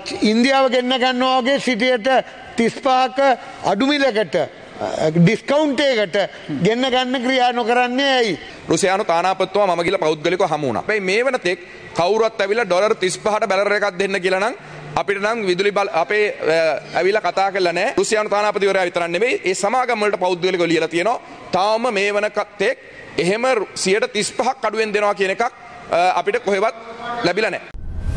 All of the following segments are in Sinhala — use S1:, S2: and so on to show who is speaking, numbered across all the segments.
S1: ඉන්දියාව ගෙන්න ගන්නවා වගේ සිටියට 35ක අඩු මිලකට ඩිස්කවුන්ට් එකකට ගෙන්න ගන්න ක්‍රියා නොකරන්නේ ඇයි?
S2: රුසියානු තානාපතිතුමා මම ගිහලා පෞද්ගලිකව හමු වුණා. හැබැයි මේ වෙන තෙක් කවුරුත් ඇවිල්ලා ඩොලර් 35ට බැලර් එකක් දෙන්න කියලා නම් අපිට නම් විදුලි අපේ ඇවිල්ලා කතා කරලා නැහැ. රුසියානු තානාපතිවරයා විතරක් නෙවෙයි ඒ සමාගම් වලට පෞද්ගලිකව ලියලා තියෙනවා. තාම මේ වෙන තෙක් එහෙම 35ක් අඩුවෙන් දෙනවා කියන එකක් අපිට කොහෙවත් ලැබිලා නැහැ.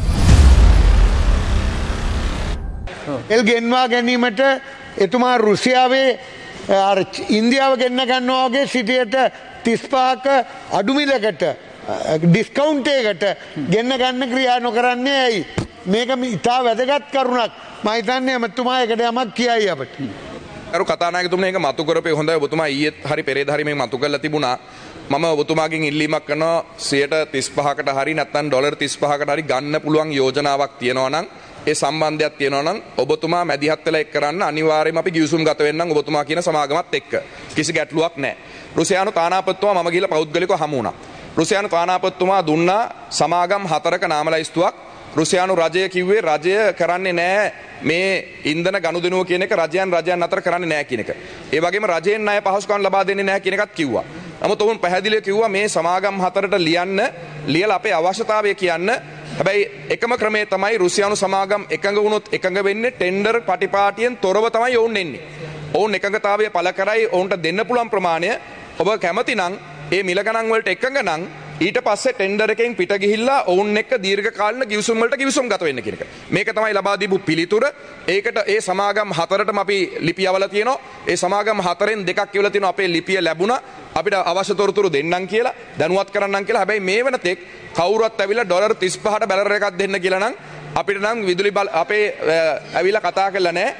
S1: එල් ගෙන්වා ගැනීමට එතුමා රුසියාවේ ඉන්දියාව ගෙන්න ගන්නවා වගේ සිටියට 35ක අඩු මිලකට ඩිස්කවුන්ට් එකකට ගෙන්න ගන්න ක්‍රියා නොකරන්නේ ඇයි? මේක ඉතා වැදගත් කරුණක්. මම හිතන්නේ එතුමා ඒකට යමක් කියයි අපිට.
S2: අර කතානායකතුමනි ඒක මතු කරපේ හොඳයි. ඔබතුමා ඊයේත් හරි පෙරේද හරි මේ මතු කරලා තිබුණා. මම ඔබතුමාගෙන් ඉල්ලීමක් කරනවා 35කට හරි නැත්නම් ඩොලර් 35කට හරි ගන්න පුළුවන් යෝජනාවක් තියෙනවා නම් ඒ සම්බන්ධයක් තියෙනවා නම් ඔබතුමා මැදිහත් වෙලා එක් කරන්න අනිවාර්යයෙන්ම අපි ගිවිසුම් ගත වෙන්නම් ඔබතුමා කියන සමාගමත් එක්ක. කිසි ගැටලුවක් නැහැ. රුසියානු තානාපතිතුමා මම ගිහලා පෞද්ගලිකව හමු වුණා. රුසියානු තානාපතිතුමා දුන්නා සමාගම් 4ක නාම ලයිස්තුවක්. රුසියානු රජය කිව්වේ රජය කරන්නේ නැහැ මේ ඉන්ධන ගනුදෙනුව කියන එක රජයන් අතර කරන්නේ නැහැ කියන එක. ඒ වගේම රජයෙන් ණය පහසුකම් ලබා දෙන්නේ නැහැ කියන එකත් කිව්වා. නමුත් ඔවුන් පැහැදිලිව කිව්වා මේ සමාගම් 4ට ලියලා අපේ අවශ්‍යතාවය කියන්න. හැබැයි එකම ක්‍රමය තමයි රුසියානු සමාගම් එකඟ වුණොත් එකඟ වෙන්නේ ටෙන්ඩර් පටිපාටියෙන් තොරව තමයි ඔවුන් එන්නේ. ඔවුන් එකඟතාවය පළ කරයි ඔවුන්ට දෙන්න පුළුවන් ප්‍රමාණය ඔබ කැමති නම් ඒ මිල ගණන් වලට එකඟ නම් ඊට පස්සේ ටෙන්ඩර් එකෙන් පිට ගිහිල්ලා ඔවුන් එක්ක දීර්ඝකාලීන ගිවිසුම් වලට ගිවිසුම් ගත වෙන්න කියන එක. මේක තමයි ලබා දීපු පිළිතුර. ඒකට ඒ සමාගම් 4ටම අපි ලිපි යවලා තියෙනවා. ඒ සමාගම් 4න් දෙකක් කියවලා තියෙනවා අපේ ලිපිය ලැබුණා. අපිට අවශ්‍ය තොරතුරු දෙන්නම් කියලා දැනුවත් කරන්නම් කියලා. හැබැයි මේ වෙන තෙක් කවුරුත් ඇවිල්ලා ඩොලර් 35ට බැලර් එකක් දෙන්න කියලා නම් අපිට නම් විදුලි අපේ ඇවිල්ලා කතා කරලා නැහැ.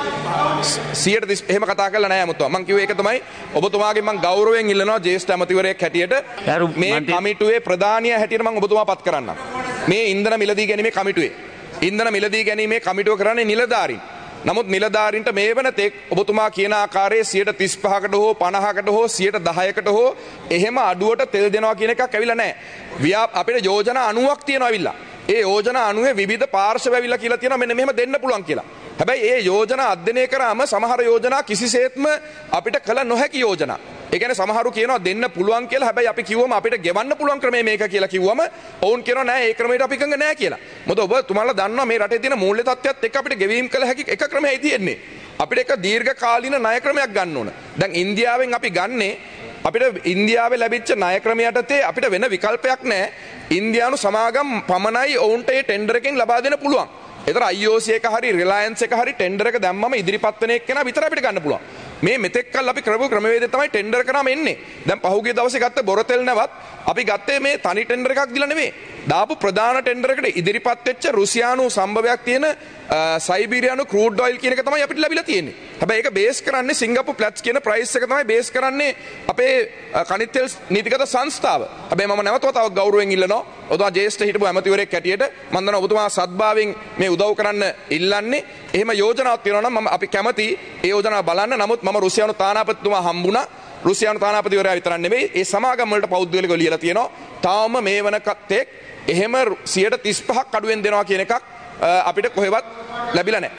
S2: 130 එහෙම කතා කරලා නැහැ මුතුවා. මම කිව්වේ ඒක තමයි ඔබතුමාගෙන් මම ගෞරවයෙන් ඉල්ලනවා ජ්‍යෙෂ්ඨ ඇමතිවරයෙක් හැටියට මේ කමිටුවේ ප්‍රධානිය හැටියට මම ඔබතුමා පත් කරන්නම්. මේ ඉන්ධන මිලදී ගැනීමේ කමිටුවේ. ඉන්ධන මිලදී ගැනීමේ කමිටුව කරන්නේ නිලධාරීන්. නමුත් නිලධාරීන්ට මේ වෙන තෙක් ඔබතුමා කියන ආකාරයේ 35කට හෝ 50කට හෝ 10%කට හෝ එහෙම අඩුවට තෙල් දෙනවා කියන එකක් ඇවිල්ලා නැහැ. අපිට යෝජනා 90ක් තියෙනවා ඇවිල්ලා. ඒ යෝජනා 90 විවිධ පාර්ශව ඇවිල්ලා කියලා තියෙනවා මෙන්න මෙහෙම දෙන්න පුළුවන් කියලා. හැබැයි ඒ යෝජනා අධ්‍යයනය කරාම සමහර යෝජනා කිසිසේත්ම අපිට කළ නොහැකි යෝජනා. ඒ කියන්නේ සමහරු කියනවා දෙන්න පුළුවන් කියලා. හැබැයි අපි කිව්වම අපිට ගෙවන්න පුළුවන් ක්‍රමය මේක කියලා කිව්වම ඔවුන් කියනවා නෑ ඒ ක්‍රමයට අපි එකඟ නෑ කියලා. මොකද ඔබ තුමාලා දන්නවා මේ රටේ තියෙන මූල්‍ය තත්ත්වයත් එක්ක අපිට ගෙවීම් කළ හැකි එක ක්‍රමයයි තියෙන්නේ. අපිට එක දීර්ඝකාලීන ණය ක්‍රමයක් ගන්න ඕන. දැන් ඉන්දියාවෙන් අපි ගන්නේ අපිට ඉන්දියාවේ ලැබිච්ච ණය ක්‍රමයට අපිට වෙන විකල්පයක් නැහැ. ඉන්දියානු සමාගම් පමණයි ඔවුන්ට ඒ ටෙන්ඩර් එකෙන් ලබා දෙන්න පුළුවන්. ඒතර IOC එක හරි රිලයන්ස් එක හරි ටෙන්ඩර් එක දැම්මම ඉදිරිපත් වෙන එක්කෙනා විතර අපිට ගන්න පුළුවන්. මේ මෙතෙක් කල් අපි කරපු ක්‍රමවේදය තමයි ටෙන්ඩර් කරාම එන්නේ. දැන් පහුගිය දවසේ ගත්ත බොරතෙල් නැවත් අපි ගත්තේ මේ තනි ටෙන්ඩර් එකක් දීලා නෙමෙයි. දාපු ප්‍රධාන ටෙන්ඩර් එකට ඉදිරිපත් වෙච්ච රුසියානු සම්භවයක් තියෙන සයිබීරියානු ක්‍රූඩ් ඔයිල් කියන එක තමයි අපිට ලැබිලා තියෙන්නේ. හැබැයි ඒක බේස් කරන්නේ සිංගප්පූර් ප්ලැට්ස් කියන ප්‍රයිස් එක තමයි බේස් කරන්නේ අපේ කනිත් තෙල් නීතිගත සංස්ථාව. හැබැයි මම නැවතව තව ගෞරවයෙන් ඉල්ලනවා. ඔබතුමා ජ්‍යෙෂ්ඨ හිටපු ඇමතිවරයෙක් හැටියට මම දන්නවා ඔබතුමා සත්භාවයෙන් මේ උදව් කරන්න ඉල්ලන්නේ. එහෙම යෝජනාවක් තියෙනවා නම් අපි කැමති ඒ යෝජනාව බලන්න. නමුත් මම රුසියානු තානාපතිතුමා හම්බුණා. රුසියානු තානාපතිවරයා විතරක් නෙවෙයි ඒ සමාගම් වලට පෞද්ගලිකව ලියලා තියෙනවා. තාම මේ වෙන තෙක් එහෙම 35ක් අඩුවෙන් දෙනවා කියන එකක් අපිට කොහෙවත් ලැබිලා නැහැ.